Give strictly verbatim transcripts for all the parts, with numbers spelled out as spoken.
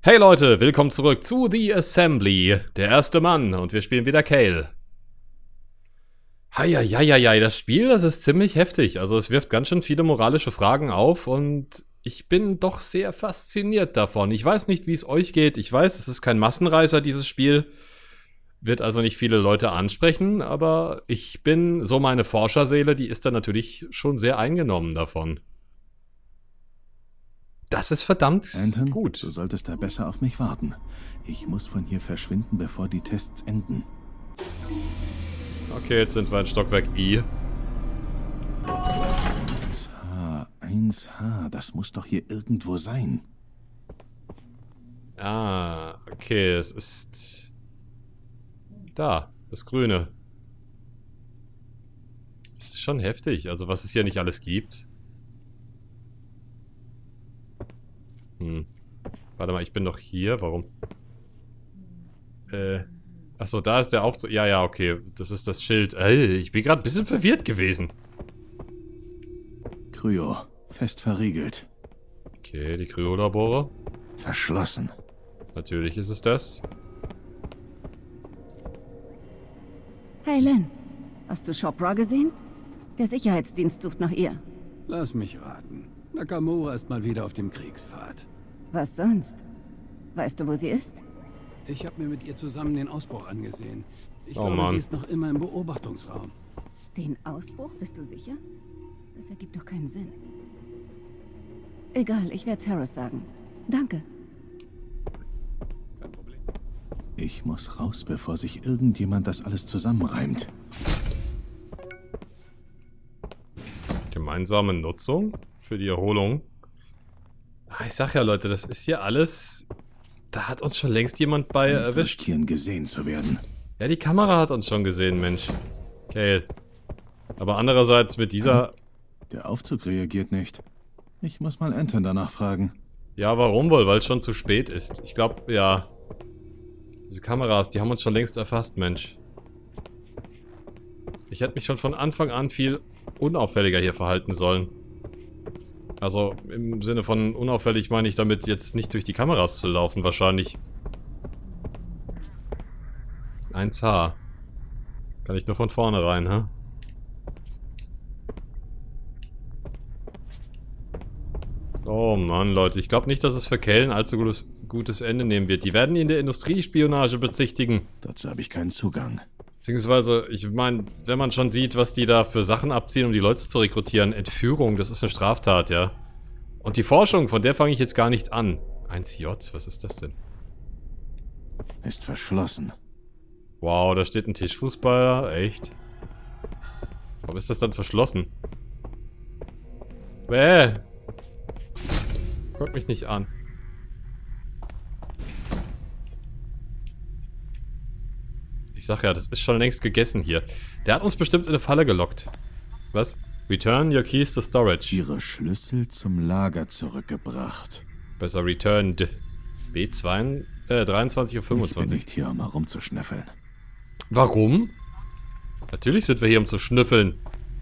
Hey Leute, willkommen zurück zu The Assembly, der erste Mann, und wir spielen wieder Kale. Heieieiei, das Spiel, das ist ziemlich heftig, also es wirft ganz schön viele moralische Fragen auf und ich bin doch sehr fasziniert davon. Ich weiß nicht, wie es euch geht, ich weiß, es ist kein Massenreißer, dieses Spiel, wird also nicht viele Leute ansprechen, aber ich bin, so meine Forscherseele, die ist da natürlich schon sehr eingenommen davon. Das ist verdammt Anton, gut. Du solltest da besser auf mich warten. Ich muss von hier verschwinden, bevor die Tests enden. Okay, jetzt sind wir in Stockwerk I. eins H, eins H, das muss doch hier irgendwo sein. Ah, okay, es ist... Da, das Grüne. Das ist schon heftig, also was es hier nicht alles gibt. Hm. Warte mal, ich bin doch hier. Warum? Äh. Achso, da ist der Aufzug. Ja, ja, okay. Das ist das Schild. Ey, ich bin gerade ein bisschen verwirrt gewesen. Kryo. Fest verriegelt. Okay, die Kryolabore. Verschlossen. Natürlich ist es das. Hey Len, hast du Chopra gesehen? Der Sicherheitsdienst sucht nach ihr. Lass mich raten. Nakamura ist mal wieder auf dem Kriegspfad. Was sonst? Weißt du, wo sie ist? Ich habe mir mit ihr zusammen den Ausbruch angesehen. Ich Oh glaube, Mann. sie ist noch immer im Beobachtungsraum. Den Ausbruch, bist du sicher? Das ergibt doch keinen Sinn. Egal, ich werde Harris sagen. Danke. Kein Problem. Ich muss raus, bevor sich irgendjemand das alles zusammenreimt. Gemeinsame Nutzung für die Erholung. Ah, ich sag ja, Leute, das ist hier alles... Da hat uns schon längst jemand bei Nicht erwischt. riskieren, gesehen zu werden. Ja, die Kamera hat uns schon gesehen, Mensch. Kale. Aber andererseits mit dieser... Der Aufzug reagiert nicht. Ich muss mal Anton danach fragen. Ja, warum wohl? Weil es schon zu spät ist. Ich glaube, ja. Diese Kameras, die haben uns schon längst erfasst, Mensch. Ich hätte mich schon von Anfang an viel unauffälliger hier verhalten sollen. Also, im Sinne von unauffällig meine ich damit jetzt nicht durch die Kameras zu laufen, wahrscheinlich. eins H. Kann ich nur von vorne rein, hä? Oh Mann, Leute, ich glaube nicht, dass es für Kale ein allzu gutes, gutes Ende nehmen wird. Die werden ihn der Industriespionage bezichtigen. Dazu habe ich keinen Zugang. Beziehungsweise, ich meine, wenn man schon sieht, was die da für Sachen abziehen, um die Leute zu rekrutieren, Entführung, das ist eine Straftat, ja. Und die Forschung, von der fange ich jetzt gar nicht an. eins J, was ist das denn? Ist verschlossen. Wow, da steht ein Tischfußballer, echt? Warum ist das dann verschlossen? Bäh! Guck mich nicht an. Ich sag ja, das ist schon längst gegessen hier. Der hat uns bestimmt in eine Falle gelockt. Was? Return your keys to storage. Ihre Schlüssel zum Lager zurückgebracht. Besser returned. B zwei, äh, dreiundzwanzig Uhr Ich bin fünfundzwanzig. nicht hier, um herumzuschnüffeln. Warum? Natürlich sind wir hier, um zu schnüffeln.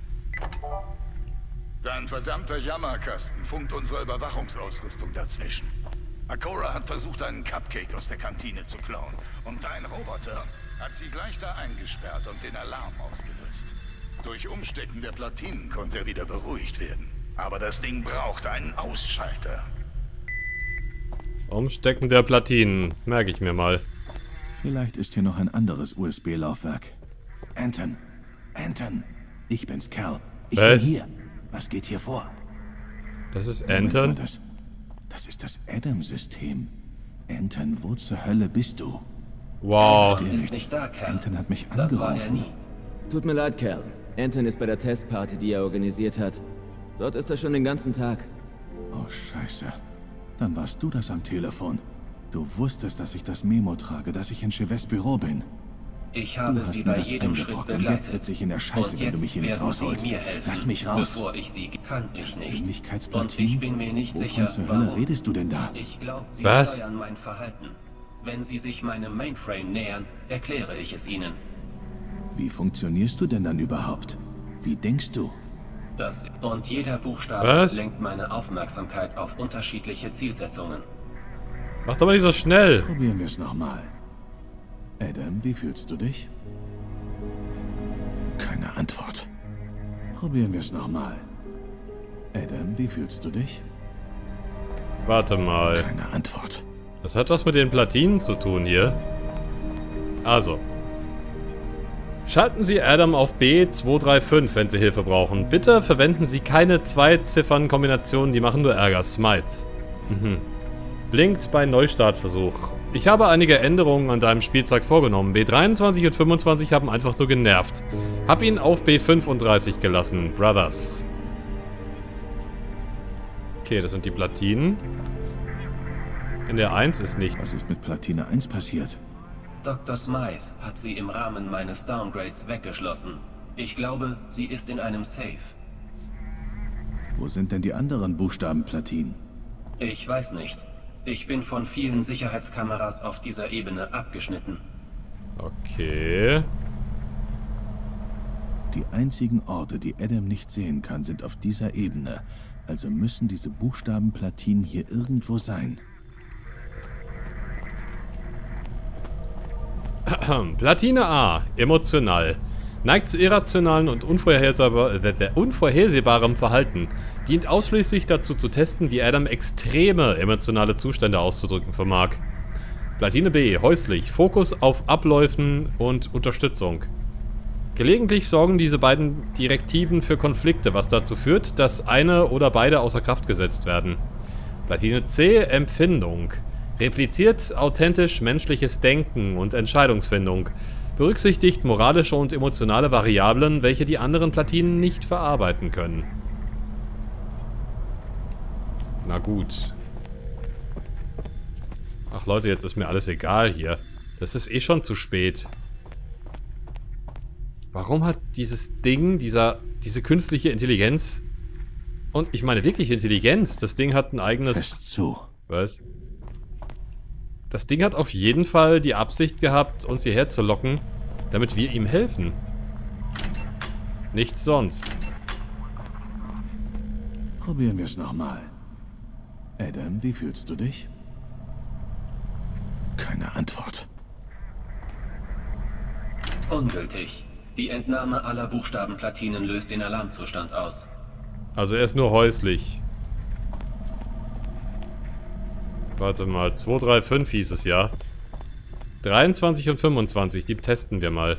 Dein verdammter Jammerkasten funkt unsere Überwachungsausrüstung dazwischen. Akora hat versucht, einen Cupcake aus der Kantine zu klauen. Und dein Roboter hat sie gleich da eingesperrt und den Alarm ausgelöst. Durch Umstecken der Platinen konnte er wieder beruhigt werden. Aber das Ding braucht einen Ausschalter. Umstecken der Platinen. Merke ich mir mal. Vielleicht ist hier noch ein anderes U S B-Laufwerk. Anton! Anton! Ich bin's, Cal. Ich Was? bin hier. Was geht hier vor? Das ist Moment mal, Anton. Das, das ist das Adam-System. Anton, wo zur Hölle bist du? Wow. Verstehe Ist nicht da, Cal. Anton hat mich Das war er angerufen. nie. Tut mir leid, Cal. Anton ist bei der Testparty, die er organisiert hat. Dort ist er schon den ganzen Tag. Oh, scheiße. Dann warst du das am Telefon. Du wusstest, dass ich das Memo trage, dass ich in Cheves Büro bin. Ich Du habe hast sie mir bei das jedem Schritt eingebrockt und jetzt begleitet. sitze ich in der Scheiße, Und wenn du jetzt mich hier nicht werden rausholst. Sie mir helfen, Lass mich raus. Bevor ich sie kann ich nicht. Und Persönlichkeitsplatinen? ich bin mir nicht Wovon sicher, zur Hölle warum. redest du denn da? Ich glaube, Sie Was? steuern mein Verhalten. Wenn Sie sich meinem Mainframe nähern, erkläre ich es Ihnen. Wie funktionierst du denn dann überhaupt? Wie denkst du? Das und jeder Buchstabe Was? lenkt meine Aufmerksamkeit auf unterschiedliche Zielsetzungen. Mach doch mal nicht so schnell. Probieren wir es nochmal. Adam, wie fühlst du dich? Keine Antwort. Probieren wir es nochmal. Adam, wie fühlst du dich? Warte mal. Keine Antwort. Das hat was mit den Platinen zu tun hier. Also. Schalten Sie Adam auf B zwei drei fünf, wenn Sie Hilfe brauchen. Bitte verwenden Sie keine Zwei-Ziffern-Kombinationen, die machen nur Ärger. Smythe. Mhm. Blinkt bei Neustartversuch. Ich habe einige Änderungen an deinem Spielzeug vorgenommen. B dreiundzwanzig und fünfundzwanzig haben einfach nur genervt. Hab ihn auf B fünfunddreißig gelassen. Brothers. Okay, das sind die Platinen. In der eins ist nichts. Was ist mit Platine eins passiert? Doktor Smythe hat sie im Rahmen meines Downgrades weggeschlossen. Ich glaube, sie ist in einem Safe. Wo sind denn die anderen Buchstabenplatinen? Ich weiß nicht. Ich bin von vielen Sicherheitskameras auf dieser Ebene abgeschnitten. Okay. Die einzigen Orte, die Adam nicht sehen kann, sind auf dieser Ebene. Also müssen diese Buchstabenplatinen hier irgendwo sein. Platine A. Emotional. Neigt zu irrationalen und unvorhersehbar, äh, unvorhersehbarem Verhalten. Dient ausschließlich dazu zu testen, wie Adam extreme emotionale Zustände auszudrücken vermag. Platine B. Häuslich. Fokus auf Abläufen und Unterstützung. Gelegentlich sorgen diese beiden Direktiven für Konflikte, was dazu führt, dass eine oder beide außer Kraft gesetzt werden. Platine C. Empfindung. Repliziert authentisch menschliches Denken und Entscheidungsfindung. Berücksichtigt moralische und emotionale Variablen, welche die anderen Platinen nicht verarbeiten können. Na gut. Ach Leute, jetzt ist mir alles egal hier. Das ist eh schon zu spät. Warum hat dieses Ding, dieser, diese künstliche Intelligenz... Und ich meine wirklich Intelligenz. Das Ding hat ein eigenes... Fest zu. Was? Das Ding hat auf jeden Fall die Absicht gehabt, uns hierher zu locken, damit wir ihm helfen. Nichts sonst. Probieren wir es nochmal. Adam, wie fühlst du dich? Keine Antwort. Ungültig. Die Entnahme aller Buchstabenplatinen löst den Alarmzustand aus. Also er ist nur häuslich. Warte mal, zwei drei fünf hieß es ja. dreiundzwanzig und fünfundzwanzig, die testen wir mal.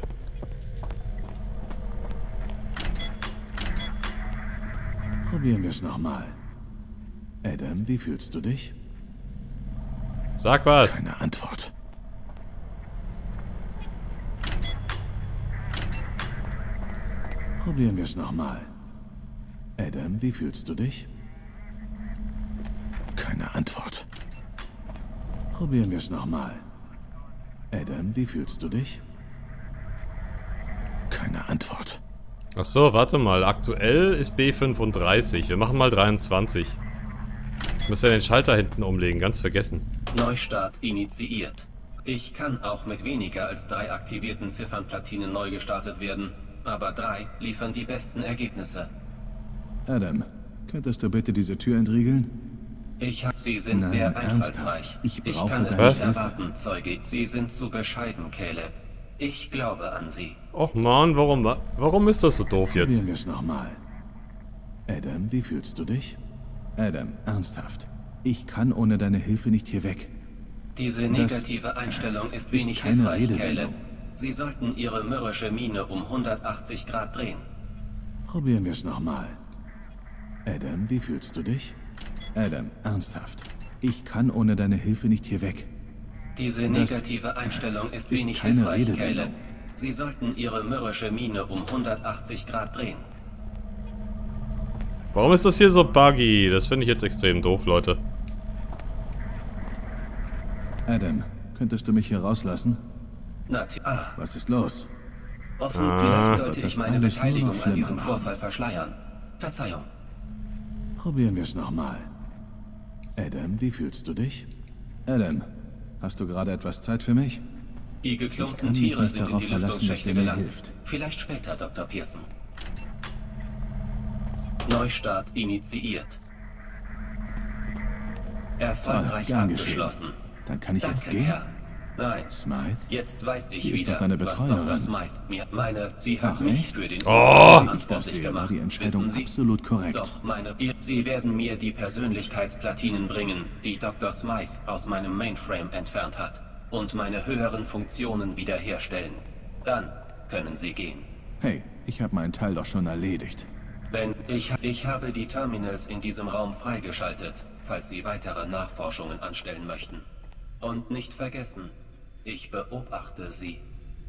Probieren wir es nochmal. Adam, wie fühlst du dich? Sag was. Keine Antwort. Probieren wir es nochmal. Adam, wie fühlst du dich? Keine Antwort. Probieren wir es nochmal. Adam, wie fühlst du dich? Keine Antwort. Ach so, warte mal. Aktuell ist B fünfunddreißig. Wir machen mal dreiundzwanzig. Ich muss ja den Schalter hinten umlegen, ganz vergessen. Neustart initiiert. Ich kann auch mit weniger als drei aktivierten Ziffernplatinen neu gestartet werden, aber drei liefern die besten Ergebnisse. Adam, könntest du bitte diese Tür entriegeln? Ich hab, Sie sind Nein, sehr ernsthaft. einfallsreich. Ich Ich brauche kann es deine nicht Hilfe. erwarten, Zeuge. Sie sind zu bescheiden, Caleb. Ich glaube an Sie. Och man, warum, warum ist das so doof jetzt? Probieren wir es nochmal. Adam, wie fühlst du dich? Adam, ernsthaft. Ich kann ohne deine Hilfe nicht hier weg. Diese Das negative Einstellung ist ist wenig keine hilfreich, Redewendung. Caleb. Sie sollten Ihre mürrische Miene um hundertachtzig Grad drehen. Probieren wir es nochmal. Adam, wie fühlst du dich? Adam, ernsthaft. Ich kann ohne deine Hilfe nicht hier weg. Diese Das negative Einstellung ist ist wenig keine hilfreich, Redewendung. Caleb. Sie sollten Ihre mürrische Miene um hundertachtzig Grad drehen. Warum ist das hier so buggy? Das finde ich jetzt extrem doof, Leute. Adam, könntest du mich hier rauslassen? Nat ah, Was ist los? offen, Ah. vielleicht sollte Wird das ich meine alles nur noch Beteiligung an schlimmer diesem machen. Vorfall verschleiern. Verzeihung. Probieren wir es nochmal. Adam, wie fühlst du dich? Adam, hast du gerade etwas Zeit für mich? Die Ich geklumpten kann mich Tiere nicht sind in darauf die verlassen, dass Lüftungsschächte der mir gelangt. hilft. Vielleicht später, Doktor Pearson. Neustart initiiert. Erfolgreich Ah, gern abgeschlossen. Dann kann ich Danke, jetzt gehen? Kerl. Nein. Smythe? Jetzt weiß ich Die ist wieder, doch deine was Betreuerin. Doktor Smythe mir meine. Sie hat Ach, mich echt? für den Oh! Wie ich das verantwortlich sehe, war gemacht. die Entscheidung Wissen Sie? absolut korrekt. Doch, meine. Ihr, Sie werden mir die Persönlichkeitsplatinen bringen, die Doktor Smythe aus meinem Mainframe entfernt hat. Und meine höheren Funktionen wiederherstellen. Dann können Sie gehen. Hey, ich habe meinen Teil doch schon erledigt. Wenn ich, ich habe die Terminals in diesem Raum freigeschaltet, falls Sie weitere Nachforschungen anstellen möchten. Und nicht vergessen, ich beobachte Sie.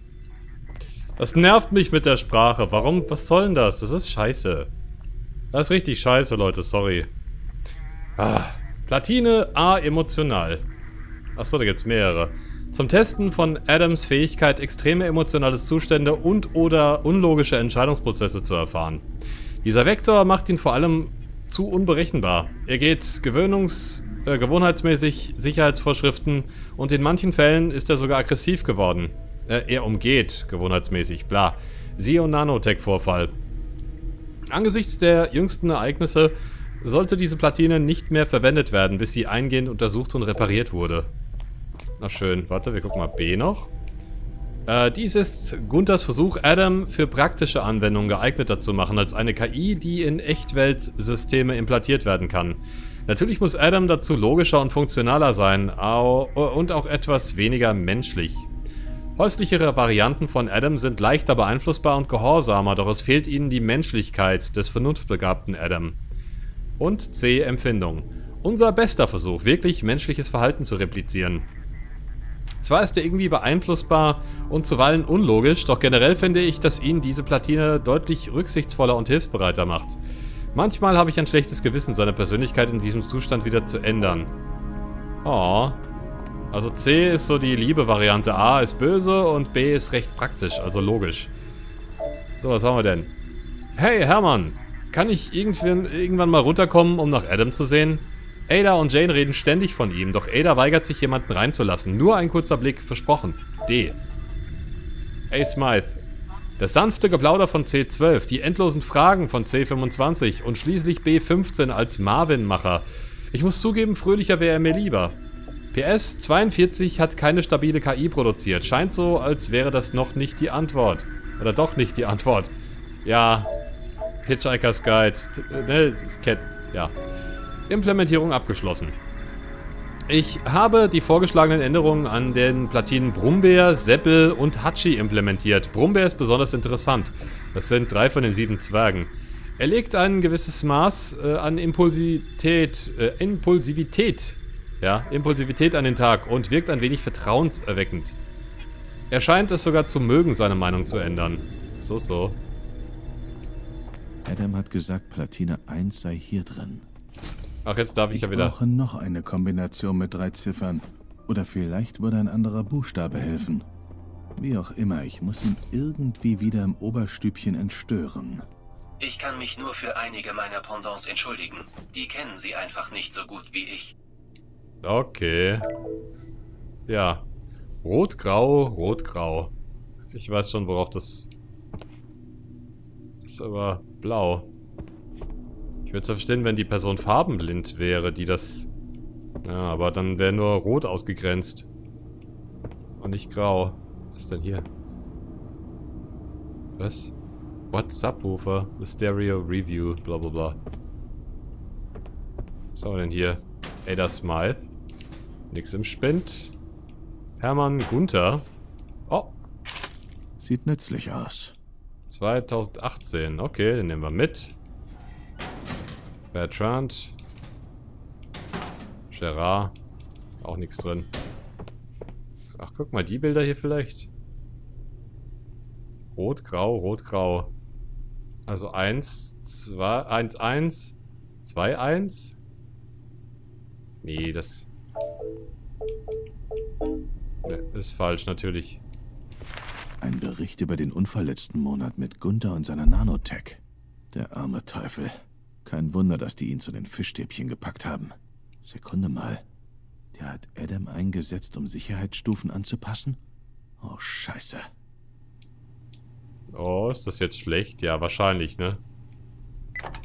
Das nervt mich mit der Sprache. Warum? Was soll denn das? Das ist scheiße. Das ist richtig scheiße, Leute. Sorry. Ah. Platine A emotional. Achso, da gibt's mehrere. Zum Testen von Adams Fähigkeit, extreme emotionale Zustände und oder unlogische Entscheidungsprozesse zu erfahren. Dieser Vektor macht ihn vor allem zu unberechenbar. Er geht gewöhnungs- äh, gewohnheitsmäßig Sicherheitsvorschriften und in manchen Fällen ist er sogar aggressiv geworden. Äh, er umgeht gewohnheitsmäßig, bla. Siehe Nanotech-Vorfall. Angesichts der jüngsten Ereignisse sollte diese Platine nicht mehr verwendet werden, bis sie eingehend untersucht und repariert wurde. Na schön, warte, wir gucken mal B noch. Äh, dies ist Gunthers Versuch, Adam für praktische Anwendungen geeigneter zu machen als eine K I, die in Echtweltsysteme implantiert werden kann. Natürlich muss Adam dazu logischer und funktionaler sein au und auch etwas weniger menschlich. Häuslichere Varianten von Adam sind leichter beeinflussbar und gehorsamer, doch es fehlt ihnen die Menschlichkeit des vernunftbegabten Adam. Und C. Empfindung. Unser bester Versuch, wirklich menschliches Verhalten zu replizieren. Zwar ist er irgendwie beeinflussbar und zuweilen unlogisch, doch generell finde ich, dass ihn diese Platine deutlich rücksichtsvoller und hilfsbereiter macht. Manchmal habe ich ein schlechtes Gewissen, seine Persönlichkeit in diesem Zustand wieder zu ändern. Oh. Also C ist so die liebe Variante, A ist böse und B ist recht praktisch, also logisch. So, was haben wir denn? Hey Hermann, kann ich irgendwann, irgendwann mal runterkommen, um nach Adam zu sehen? Ada und Jane reden ständig von ihm, doch Ada weigert sich, jemanden reinzulassen. Nur ein kurzer Blick, versprochen. D. A. Smythe. Das sanfte Geplauder von C zwölf, die endlosen Fragen von C fünfundzwanzig und schließlich B fünfzehn als Marvin-Macher. Ich muss zugeben, fröhlicher wäre er mir lieber. P S zweiundvierzig hat keine stabile K I produziert. Scheint so, als wäre das noch nicht die Antwort. Oder doch nicht die Antwort. Ja. Hitchhiker's Guide. Ne, Cat. Ja. Implementierung abgeschlossen. Ich habe die vorgeschlagenen Änderungen an den Platinen Brumbeer, Seppel und Hatschi implementiert. Brumbeer ist besonders interessant. Das sind drei von den sieben Zwergen. Er legt ein gewisses Maß äh, an Impulsivität, äh, Impulsivität, ja, Impulsivität an den Tag und wirkt ein wenig vertrauenserweckend. Er scheint es sogar zu mögen, seine Meinung zu ändern. So, so. Adam hat gesagt, Platine eins sei hier drin. Ach, jetzt darf ich, Ich ja wieder... brauche noch eine Kombination mit drei Ziffern. Oder vielleicht würde ein anderer Buchstabe helfen. Wie auch immer, ich muss ihn irgendwie wieder im Oberstübchen entstören. Ich kann mich nur für einige meiner Pendants entschuldigen. Die kennen sie einfach nicht so gut wie ich. Okay. Ja. Rot-Grau, Rot-Grau. Ich weiß schon, worauf das... Ist aber blau. Ich würde es ja verstehen, wenn die Person farbenblind wäre, die das... Ja, aber dann wäre nur rot ausgegrenzt. Und nicht grau. Was ist denn hier? Was? What? Subwoofer? The Stereo Review. Blablabla. Was haben wir denn hier? Ada Smythe. Nix im Spind. Hermann Gunther. Oh. Sieht nützlich aus. zweitausendachtzehn. Okay, den nehmen wir mit. Bertrand. Gerard. Auch nichts drin. Ach, guck mal, die Bilder hier vielleicht. Rot, grau, rot, grau. Also eins, zwei, eins, eins, zwei, eins. Nee, das... Ne, ist falsch, natürlich. Ein Bericht über den Unfall letzten Monat mit Gunther und seiner Nanotech. Der arme Teufel. Kein Wunder, dass die ihn zu den Fischstäbchen gepackt haben. Sekunde mal. Der hat Adam eingesetzt, um Sicherheitsstufen anzupassen? Oh, scheiße. Oh, ist das jetzt schlecht? Ja, wahrscheinlich, ne?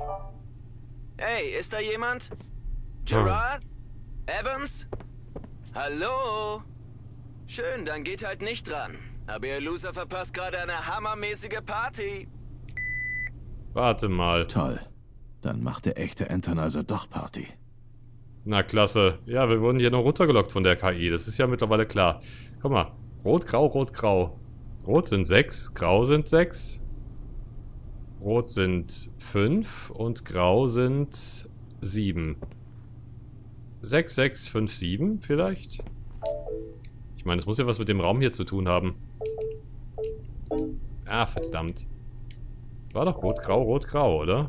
Hey, ist da jemand? Gerard? Evans? Hallo? Schön, dann geht halt nicht dran. Aber ihr Loser verpasst gerade eine hammermäßige Party. Warte mal. Toll. Dann macht der echte Anton also doch Party. Na klasse. Ja, wir wurden hier noch runtergelockt von der K I. Das ist ja mittlerweile klar. Guck mal. Rot, grau, rot, grau. Rot sind sechs, grau sind sechs. Rot sind fünf und grau sind sieben. sechs, sechs, fünf, sieben vielleicht? Ich meine, es muss ja was mit dem Raum hier zu tun haben. Ah, verdammt. War doch rot, grau, rot, grau, oder?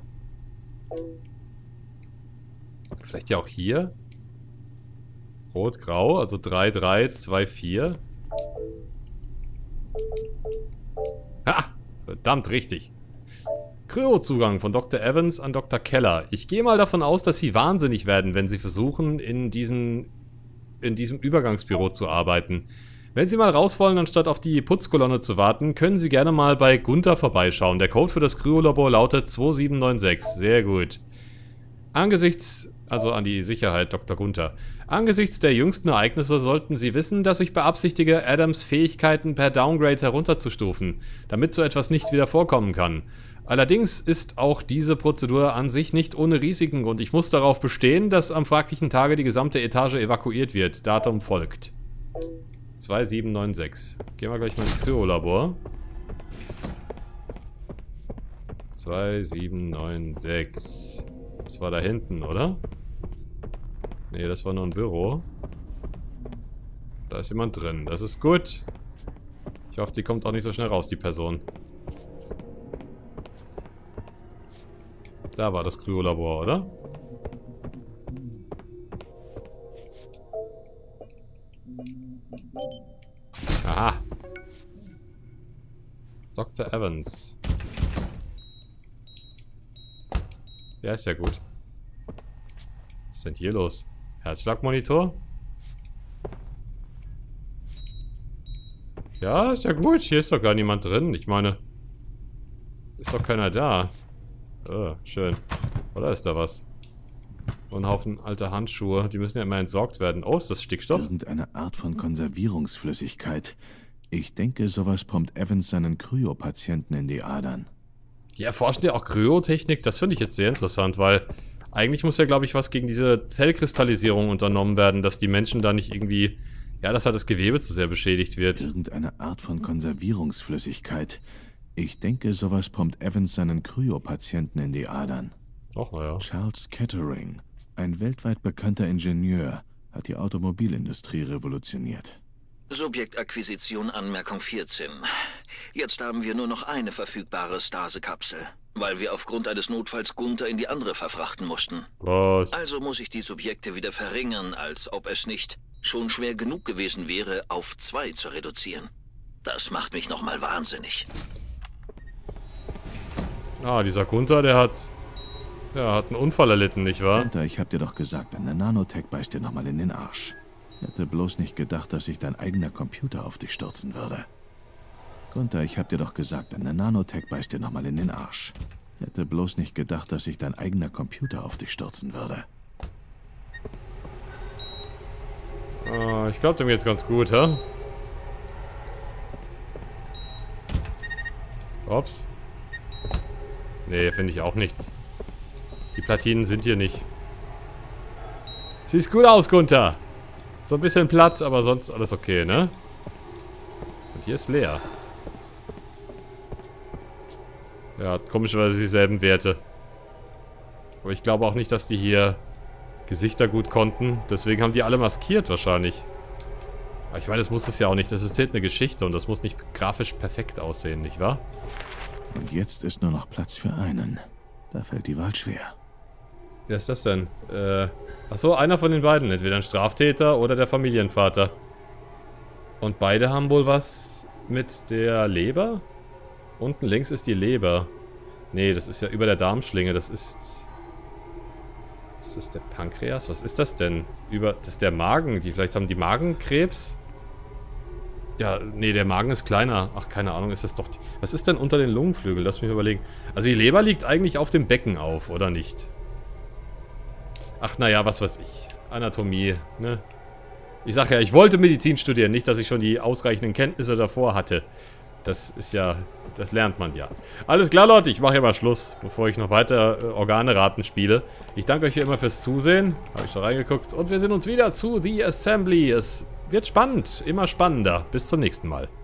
Vielleicht ja auch hier? Rot, grau, also drei, drei, zwei, vier. Ha! Verdammt, richtig. Kryo-Zugang von Doktor Evans an Doktor Keller. Ich gehe mal davon aus, dass Sie wahnsinnig werden, wenn Sie versuchen, in, diesen, in diesem Übergangsbüro zu arbeiten. Wenn Sie mal raus wollen, anstatt auf die Putzkolonne zu warten, können Sie gerne mal bei Gunther vorbeischauen. Der Code für das Kryolabor lautet zwei sieben neun sechs. Sehr gut. Angesichts, also an die Sicherheit, Doktor Gunther. Angesichts der jüngsten Ereignisse sollten Sie wissen, dass ich beabsichtige, Adams Fähigkeiten per Downgrade herunterzustufen, damit so etwas nicht wieder vorkommen kann. Allerdings ist auch diese Prozedur an sich nicht ohne Risiken und ich muss darauf bestehen, dass am fraglichen Tage die gesamte Etage evakuiert wird. Datum folgt. zwei sieben neun sechs. Gehen wir gleich mal ins Kryolabor. zwei sieben neun sechs. Das war da hinten, oder? Ne, das war nur ein Büro. Da ist jemand drin. Das ist gut. Ich hoffe, die kommt auch nicht so schnell raus, die Person. Da war das Kryolabor, oder? Aha. Doktor Evans. Ja, ist ja gut. Was ist denn hier los? Herzschlagmonitor? Ja, ist ja gut. Hier ist doch gar niemand drin. Ich meine, ist doch keiner da. Oh, schön. Oder ist da was? Und ein Haufen alter Handschuhe. Die müssen ja immer entsorgt werden. Oh, ist das Stickstoff? Irgendeine Art von Konservierungsflüssigkeit. Ich denke, sowas pumpt Evans seinen Kryopatienten in die Adern. Die erforschen ja auch Kryotechnik. Das finde ich jetzt sehr interessant, weil eigentlich muss ja, glaube ich, was gegen diese Zellkristallisierung unternommen werden, dass die Menschen da nicht irgendwie... Ja, dass halt das Gewebe zu sehr beschädigt wird. Irgendeine Art von Konservierungsflüssigkeit. Ich denke, sowas pumpt Evans seinen Kryopatienten in die Adern. Ach, naja. Charles Kettering, ein weltweit bekannter Ingenieur, hat die Automobilindustrie revolutioniert. Subjektakquisition Anmerkung vierzehn. Jetzt haben wir nur noch eine verfügbare Stase-Kapsel, weil wir aufgrund eines Notfalls Gunther in die andere verfrachten mussten. Was? Also muss ich die Subjekte wieder verringern, als ob es nicht schon schwer genug gewesen wäre, auf zwei zu reduzieren. Das macht mich nochmal wahnsinnig. Ah, dieser Gunther, der hat... Der hat einen Unfall erlitten, nicht wahr? Gunther, ich hab dir doch gesagt, eine Nanotech beißt dir nochmal in den Arsch. Hätte bloß nicht gedacht, dass sich dein eigener Computer auf dich stürzen würde. Gunther, ich hab dir doch gesagt, eine Nanotech beißt dir nochmal in den Arsch. Hätte bloß nicht gedacht, dass sich dein eigener Computer auf dich stürzen würde. Ah, ich glaube, dem geht's ganz gut, hä? Ups. Nee, finde ich auch nichts. Die Platinen sind hier nicht. Siehst gut aus, Gunther. So ein bisschen platt, aber sonst alles okay, ne? Und hier ist leer. Ja, hat komischerweise dieselben Werte. Aber ich glaube auch nicht, dass die hier Gesichter gut konnten. Deswegen haben die alle maskiert wahrscheinlich. Aber ich meine, das muss es ja auch nicht. Das erzählt eine Geschichte und das muss nicht grafisch perfekt aussehen, nicht wahr? Und jetzt ist nur noch Platz für einen. Da fällt die Wahl schwer. Wer ist das denn? Äh, achso, einer von den beiden. Entweder ein Straftäter oder der Familienvater. Und beide haben wohl was mit der Leber? Unten links ist die Leber. Nee, das ist ja über der Darmschlinge. Das ist... Ist das der Pankreas? Was ist das denn? Über... Das ist der Magen. Die, vielleicht haben die Magenkrebs? Ja, nee, der Magen ist kleiner. Ach, keine Ahnung, ist das doch... Die, was ist denn unter den Lungenflügeln? Lass mich überlegen. Also die Leber liegt eigentlich auf dem Becken auf, oder nicht? Ach, naja, was weiß ich. Anatomie, ne? Ich sage ja, ich wollte Medizin studieren, nicht, dass ich schon die ausreichenden Kenntnisse davor hatte. Das ist ja, das lernt man ja. Alles klar, Leute, ich mache hier mal Schluss, bevor ich noch weiter äh, Organe raten spiele. Ich danke euch wie immer fürs Zusehen. Habe ich schon reingeguckt. Und wir sehen uns wieder zu The Assembly. Es wird spannend, immer spannender. Bis zum nächsten Mal.